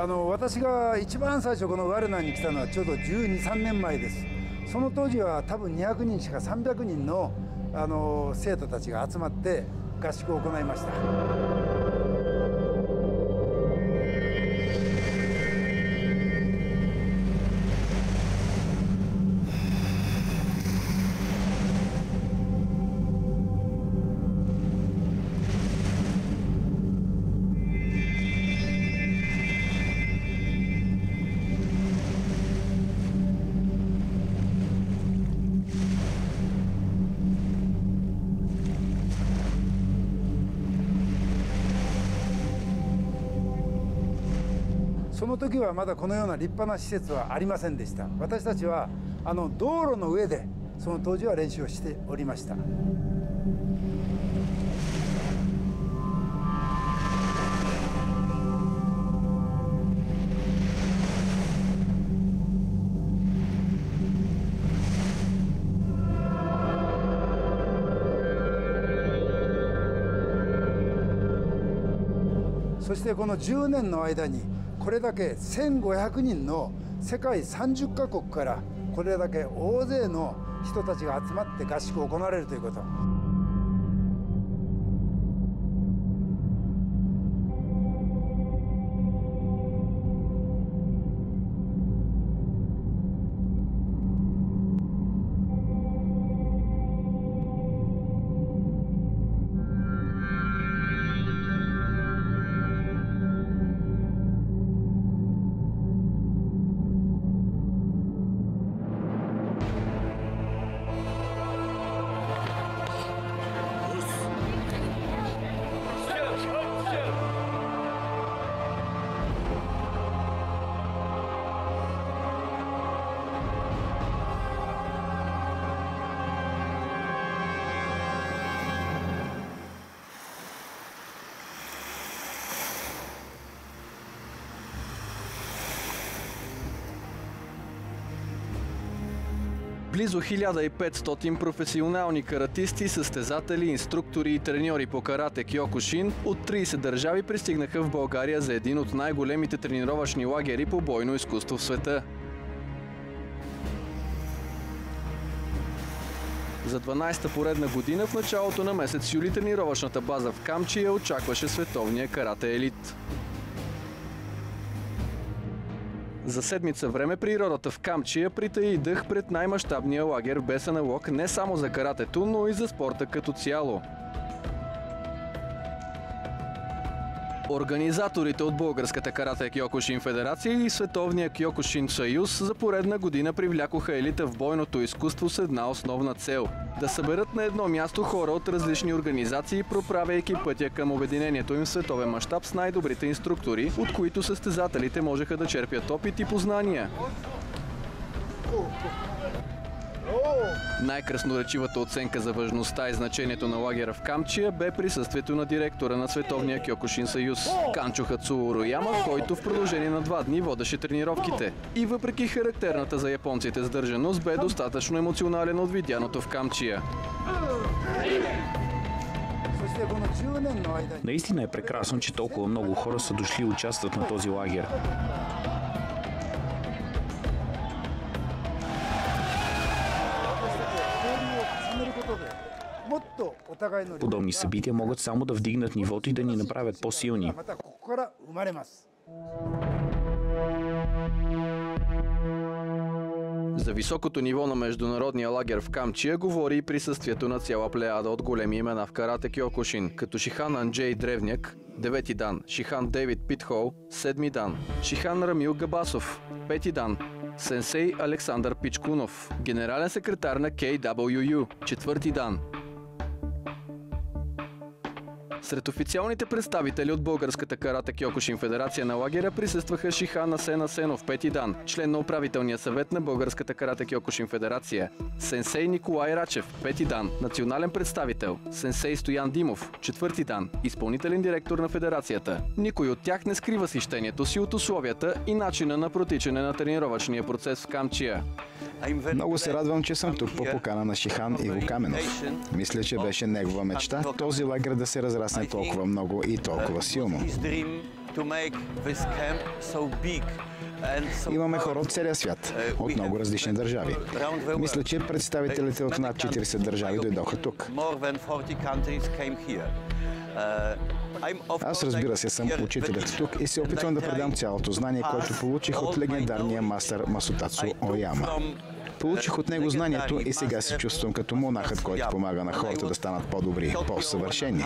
私が一番最初このワルナに来たのはちょうど12、13年前です。その当時は多分200人しか300人の、生徒たちが集まって合宿を行いました。その時はまだこのような立派な施設はありませんでした。私たちは道路の上でその当時は練習をしておりました。そしてこの10年の間にこれだけ1500人の世界30カ国からこれだけ大勢の人たちが集まって合宿を行われるということ。 Близо 1500 професионални каратисти, състезатели, инструктори и треньори по карате Кьокушин от 30 държави пристигнаха в България за един от най-големите тренировъчни лагери по бойно изкуство в света. За 12-та поредна година в началото на месец юли тренировъчната база в Камчия очакваше световния карате елит. За седмица време природата в Камчия притаи дъх пред най-мащабния лагер без аналог не само за каратето, но и за спорта като цяло. Организаторите от Българската карате Кьокушин федерация и Световния Кьокушин съюз за поредна година привлякоха елита в бойното изкуство с една основна цел – да съберат на едно място хора от различни организации, проправяйки пътя към обединението им в световен мащаб с най-добрите инструктори, от които състезателите можеха да черпят опит и познания. Най-красноречивата оценка за важността и значението на лагера в Камчия бе присъствието на директора на Световния Кьокушин съюз Канчо Рояма, който в продължение на 2 дни водеше тренировките. И въпреки характерната за японците сдържаност, бе достатъчно емоционален от видяното в Камчия. Наистина е прекрасно, че толкова много хора са дошли и участват на този лагер. Подобни събития могат само да вдигнат нивото и да ни направят по-силни. За високото ниво на международния лагер в Камчия говори и присъствието на цяла плеяда от големи имена в карате Кьокушин, като Шихан Анджей Древняк, 9-ти дан, Шихан Дейвид Питхол, 7-ми дан, Шихан Рамил Габасов, 5-ти дан, сенсей Александър Пичкунов, генерален секретар на KWU, 4-ти дан. Сред официалните представители от Българската карате Кьокушин федерация на лагеря присъстваха Шихан Асен Асенов, 5-ти дан, член на управителния съвет на Българската карате Кьокушин федерация, сенсей Николай Рачев, 5-ти дан, национален представител, сенсей Стоян Димов, 4-ти дан, изпълнителен директор на федерацията. Никой от тях не скрива схищението си от условията и начина на протичане на тренировъчния процес в Камчия. Много се радвам, че съм тук по покана на Шихан Иво Каменов. Мисля, че беше негова мечта този лагер да се разрасне толкова много и толкова силно. Имаме хора от целия свят, от много различни държави. Мисля, че представителите от над 40 държави дойдоха тук. Аз, разбира се, съм учителят тук и се опитвам да предам цялото знание, което получих от легендарния мастър Масутацу Ояма. Получих от него знанието и сега се чувствам като монахът, който помага на хората да станат по-добри, по-съвършени.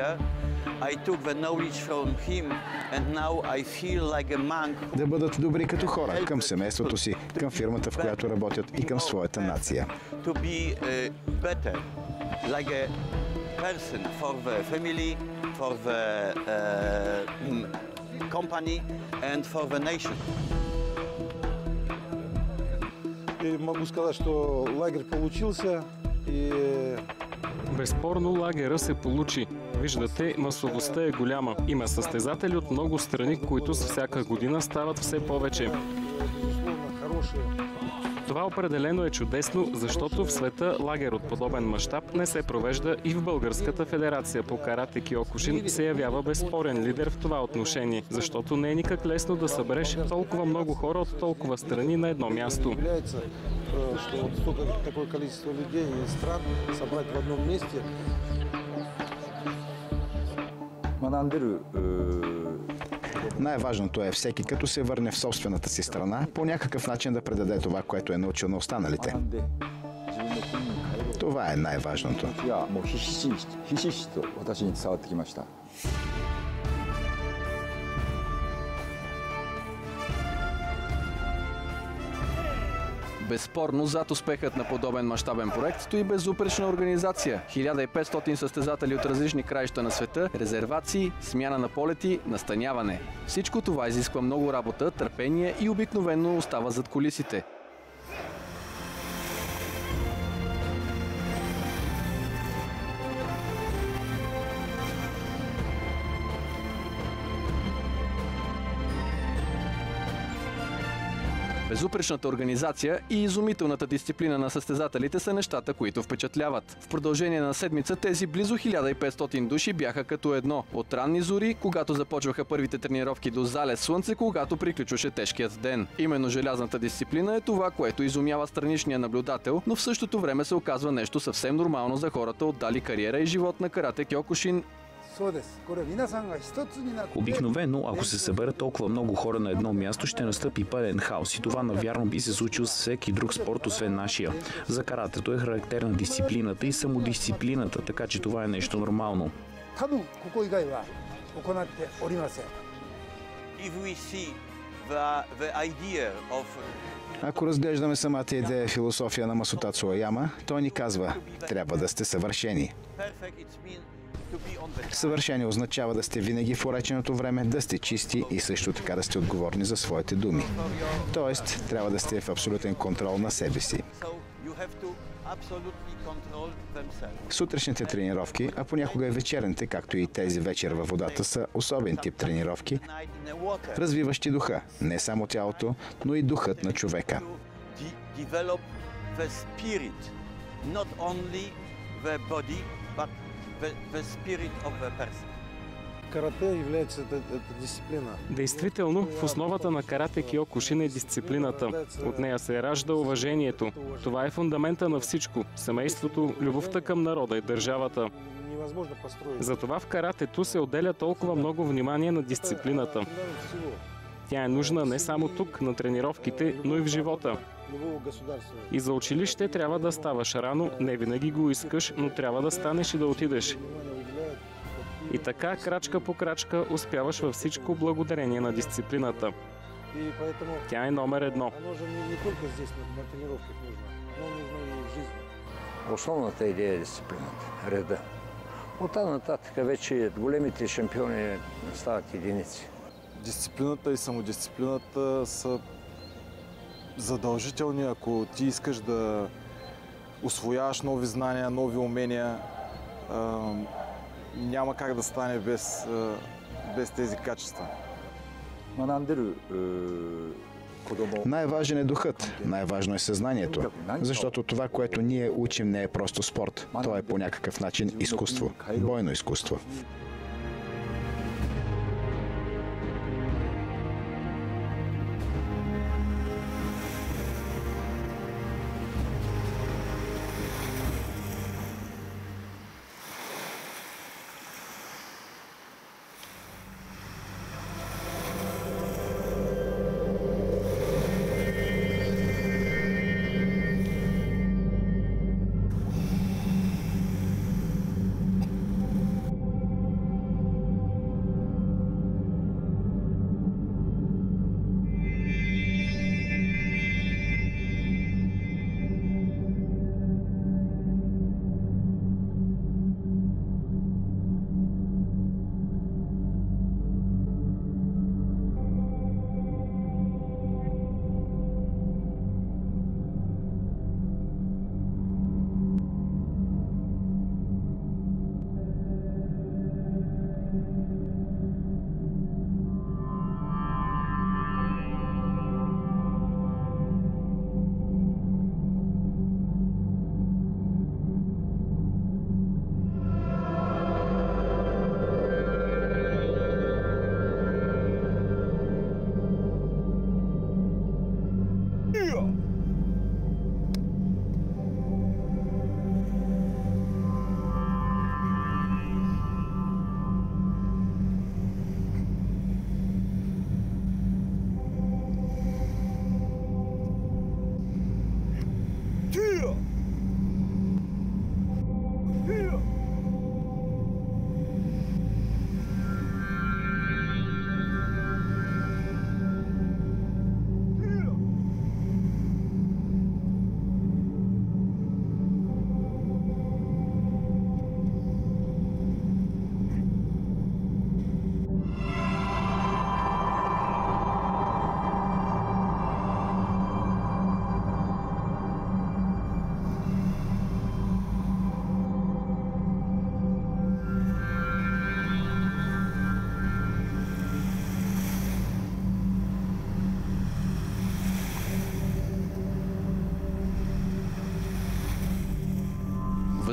Да бъдат добри като хора, към семейството си, към фирмата, в която работят и към своята нация. For the company and for the nation. И могу сказать, что лагерь получился и безспорно лагера се получи. Виждате, масовостта е голяма. Има състезатели от много страни, които с всяка година стават все повече. Това определено е чудесно, защото в света лагер от подобен мащаб не се провежда и в Българската федерация по карате Киокушин се явява безспорен лидер в това отношение, защото не е никак лесно да събереш толкова много хора от толкова страни на едно място. Най-важното е всеки, като се върне в собствената си страна, по някакъв начин да предаде това, което е научил на останалите. Това е най-важното. Безспорно, зад успехът на подобен мащабен проект стои безупречна организация. 1500 състезатели от различни краища на света, резервации, смяна на полети, настаняване. Всичко това изисква много работа, търпение и обикновено остава зад кулисите. Безупречната организация и изумителната дисциплина на състезателите са нещата, които впечатляват. В продължение на седмица тези близо 1500 души бяха като едно. От ранни зори, когато започваха първите тренировки до залез слънце, когато приключваше тежкият ден. Именно желязната дисциплина е това, което изумява страничния наблюдател, но в същото време се оказва нещо съвсем нормално за хората, отдали кариера и живот на карате Киокушин. Обикновено, ако се съберат толкова много хора на едно място, ще настъпи пълен хаос и това навярно би се случило с всеки друг спорт, освен нашия. За каратето е характерна дисциплината и самодисциплината, така че това е нещо нормално. Ако разглеждаме самата идея философия на Масутацу Ояма, той ни казва, трябва да сте съвършени. Съвършени означава да сте винаги в уреченото време, да сте чисти и също така да сте отговорни за своите думи. Тоест, трябва да сте в абсолютен контрол на себе си. Сутрешните тренировки, а понякога и вечерните, както и тези вечер във водата, са особен тип тренировки, развиващи духа, не само тялото, но и духът на човека. The spirit of the person. Карате является это дисциплина. Действително, в основата на карате Киокушин е дисциплината. От нея се ражда уважението. Това е фундамента на всичко. Семейството, любовта към народа и държавата. Затова в каратето се отделя толкова много внимание на дисциплината. Тя е нужна не само тук, на тренировките, но и в живота. И за училище трябва да ставаш рано, не винаги го искаш, но трябва да станеш и да отидеш. И така, крачка по крачка, успяваш във всичко благодарение на дисциплината. Тя е номер едно. Основната идея е дисциплината, реда. Оттам нататък вече големите шампиони стават единици. Дисциплината и самодисциплината са задължителни, ако ти искаш да усвояваш нови знания, нови умения. Няма как да стане без тези качества. Най-важен е духът, най-важно е съзнанието, защото това, което ние учим, не е просто спорт. То е по някакъв начин изкуство, бойно изкуство.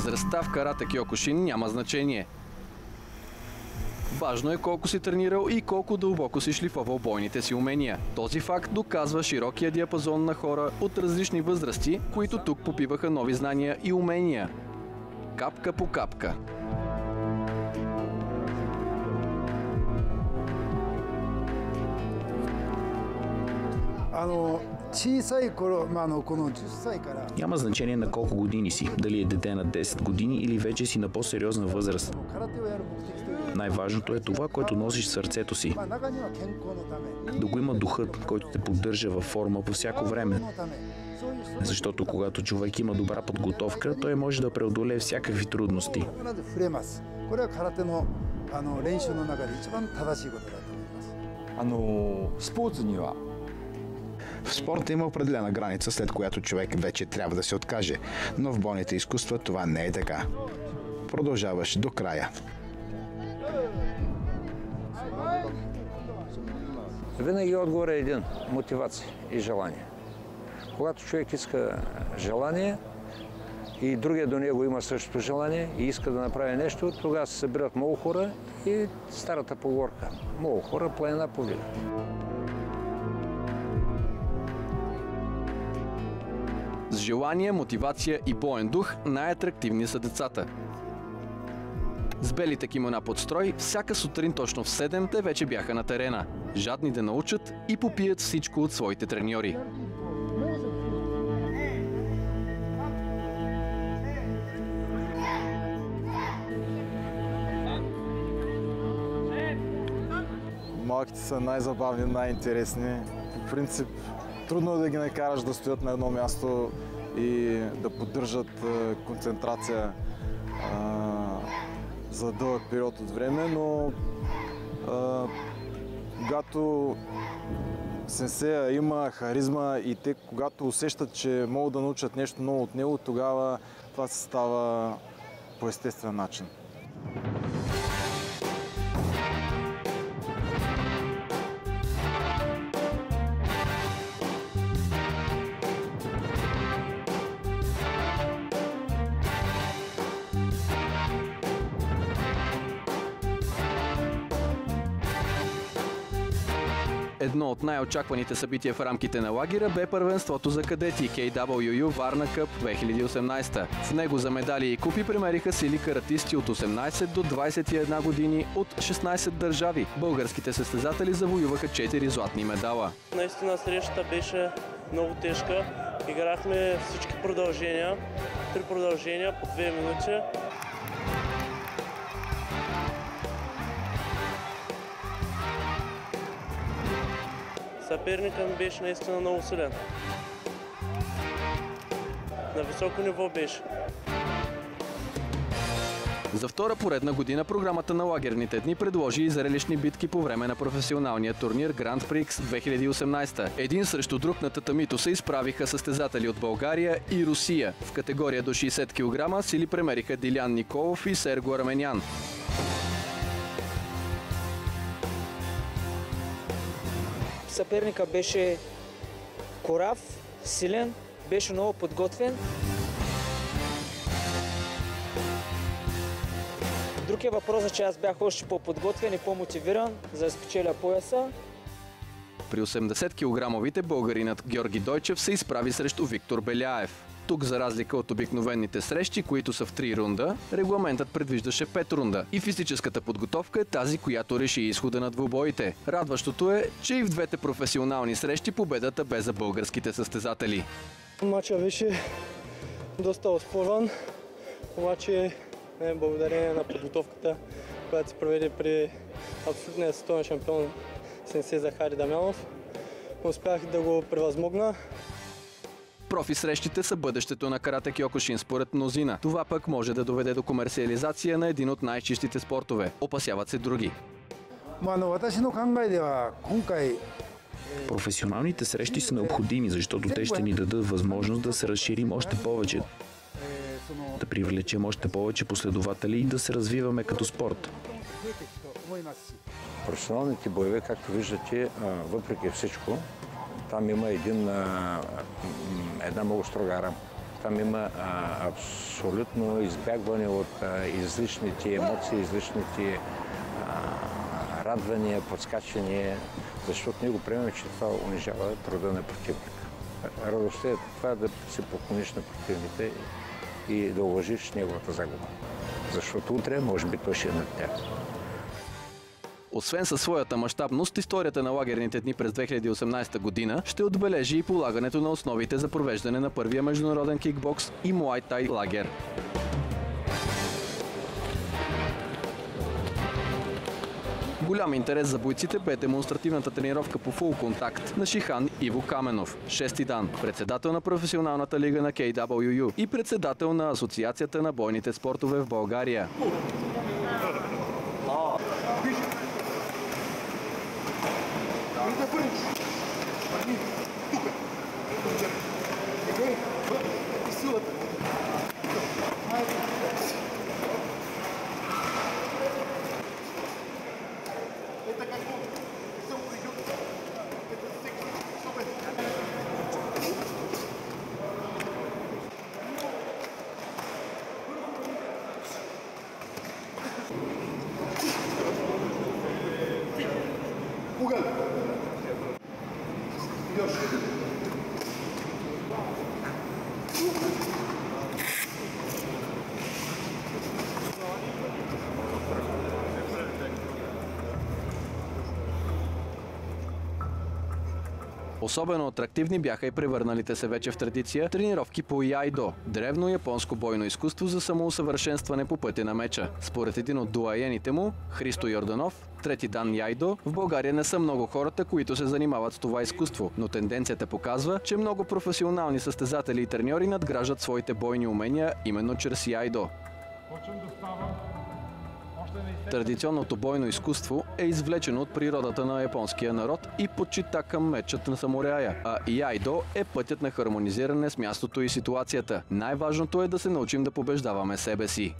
Възрастта в карате киокушин няма значение. Важно е колко си тренирал и колко дълбоко си шлифовал бойните си умения. Този факт доказва широкия диапазон на хора от различни възрасти, които тук попиваха нови знания и умения. Капка по капка. Няма значение на колко години си, дали е дете на 10 години или вече си на по-сериозна възраст. Най-важното е това, което носиш в сърцето си. Да го има духът, който те поддържа във форма по всяко време. Защото когато човек има добра подготовка, той може да преодолее всякакви трудности. В спорта има определена граница, след която човек вече трябва да се откаже, но в бойните изкуства това не е така. Продължаваш до края. Винаги отговор е един – мотивация и желание. Когато човек иска желание и другия до него има същото желание и иска да направи нещо, тогава се събират много хора и старата поговорка – много хора, планина повига. С желание, мотивация и боен дух най-атрактивни са децата. С белите кимона под строй, всяка сутрин точно в 7 те вече бяха на терена. Жадни да научат и попият всичко от своите треньори. Малките са най-забавни, най-интересни. По принцип, трудно е да ги накараш да стоят на едно място и да поддържат концентрация за дълъг период от време, но когато сенсея има харизма и те, когато усещат, че могат да научат нещо ново от него, тогава това се става по естествен начин. Едно от най-очакваните събития в рамките на лагера бе първенството за кадети KWU Варна Къп 2018. В него за медали и купи премериха сили каратисти от 18 до 21 години от 16 държави. Българските състезатели завоюваха 4 златни медала. Наистина срещата беше много тежка. Играхме всички продължения, 3 продължения по 2 минути. Съперникът ми беше наистина много силен. На високо ниво беше. За втора поредна година програмата на лагерните дни предложи и зрелищни битки по време на професионалния турнир Гранд Прикс 2018. Един срещу друг на татамито се изправиха състезатели от България и Русия. В категория до 60 кг сили премериха Дилян Николов и Серго Арменян. Съперника беше корав, силен, беше много подготвен. Друг е въпросът, че аз бях още по-подготвен и по-мотивиран, за да спечеля пояса. При 80 кг българинът Георги Дойчев се изправи срещу Виктор Беляев. Тук, за разлика от обикновените срещи, които са в 3 рунда, регламентът предвиждаше 5 рунда и физическата подготовка е тази, която реши изхода на двубоите. Радващото е, че и в двете професионални срещи победата бе за българските състезатели. Матчът беше доста оспорван, обаче благодарение на подготовката, която се проведе при абсолютния световен шампион сенсей Захари Дамянов, успях да го превъзмогна. Профи срещите са бъдещето на карате киокушин според мнозина. Това пък може да доведе до комерциализация на един от най-чистите спортове. Опасяват се други. Професионалните срещи са необходими, защото те ще ни дадат възможност да се разширим още повече, да привлечем още повече последователи и да се развиваме като спорт. Професионалните боеве, както виждате, въпреки всичко, там има една много строга рамка. Там има абсолютно избягване от излишните емоции, излишните радвания, подскачания, защото ние го приемаме, че това унижава труда на противника. Радостта е това да се поклониш на противника и да уважиш неговата загуба. Защото утре, може би, той ще е над тях. Освен със своята мащабност, историята на лагерните дни през 2018 година ще отбележи и полагането на основите за провеждане на първия международен кикбокс и муай-тай лагер. Голям интерес за бойците бе демонстративната тренировка по фул контакт на Шихан Иво Каменов, 6-ти дан, председател на професионалната лига на KWU и председател на Асоциацията на бойните спортове в България. Особено атрактивни бяха и превърналите се вече в традиция тренировки по яйдо – древно японско бойно изкуство за самоусъвършенстване по пътя на меча. Според един от дуаените му, Христо Йорданов, 3-ти дан яйдо, в България не са много хората, които се занимават с това изкуство, но тенденцията показва, че много професионални състезатели и треньори надграждат своите бойни умения именно чрез яйдо. Традиционното бойно изкуство е извлечено от природата на японския народ и почита към мечът на самурая, а яйдо е пътят на хармонизиране с мястото и ситуацията. Най-важното е да се научим да побеждаваме себе си.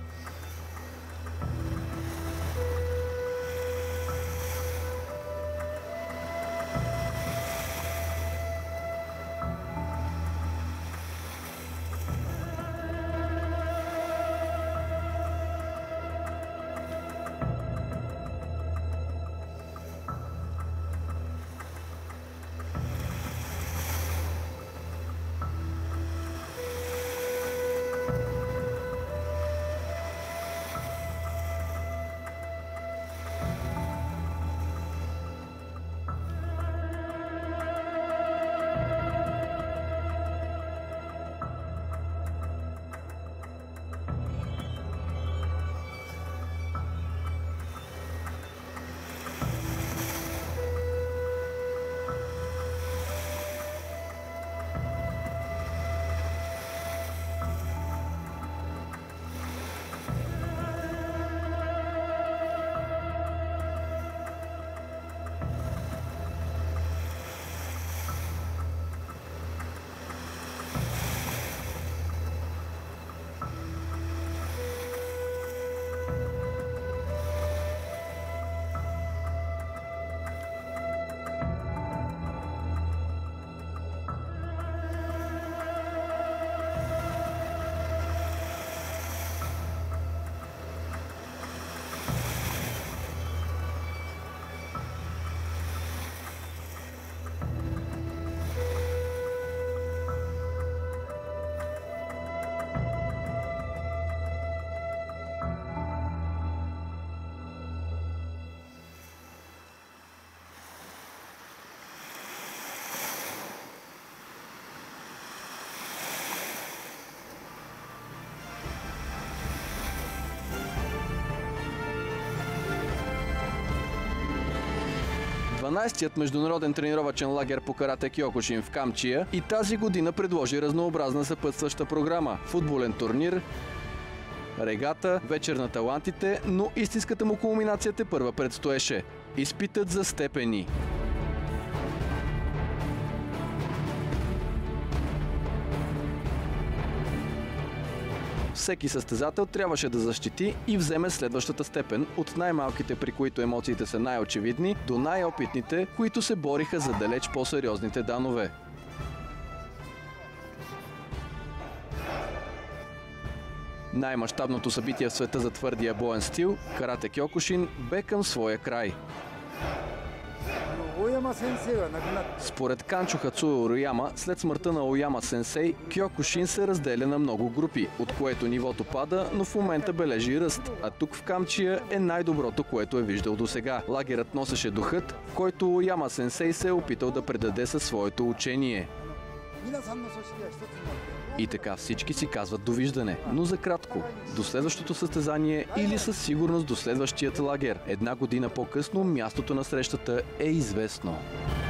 Дванадесетият международен тренировъчен лагер по карате Киокушин в Камчия и тази година предложи разнообразна съпътстваща програма – футболен турнир, регата, вечер на талантите, но истинската му кулминация тепърва предстоеше – изпитът за степени. Всеки състезател трябваше да защити и вземе следващата степен от най-малките, при които емоциите са най-очевидни, до най-опитните, които се бориха за далеч по-сериозните данове. Най-мащабното събитие в света за твърдия боен стил, карате кьокушин, бе към своя край. Според Канчо Хацуо Ояма, след смъртта на Ояма сенсей, кьокушин се разделя на много групи, от което нивото пада, но в момента бележи ръст. А тук в Камчия е най-доброто, което е виждал досега. Лагерът носеше духът, който Ояма сенсей се е опитал да предаде със своето учение. И така всички си казват довиждане, но за кратко. До следващото състезание или със сигурност до следващият лагер. Една година по-късно мястото на срещата е известно.